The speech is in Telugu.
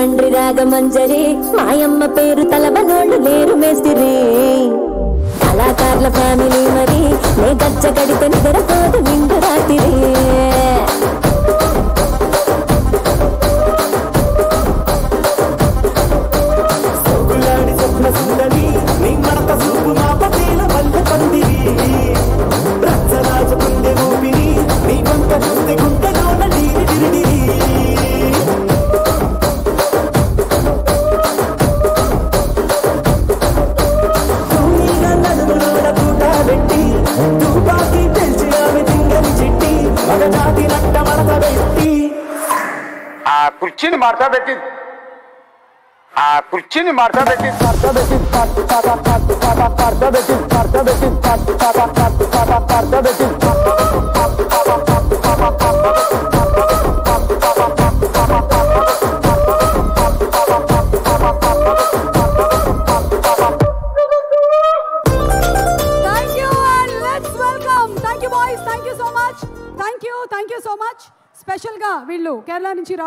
రాజమండ్రి రాగమంజరి మాయమ్మ పేరు తలబనోళ్ళు లేరు మేస్తిరి కళాకారుల ఫ్యామిలీ మరి నే గచ్చ కడితే నిద్రపోదు నిండు రాత్రి కుర్చీని మార్చబెట్టి Thank you so much. Special ga వీళ్ళు కేరళ నుంచి